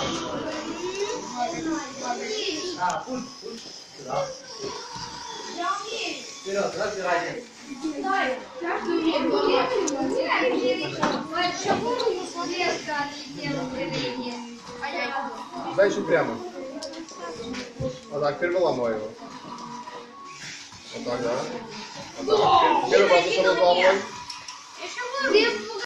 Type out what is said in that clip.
Вперед, разбирайте. Дальше прямо. Вот так, переломай его. Вот так, да. Вот так. Первый раз головой.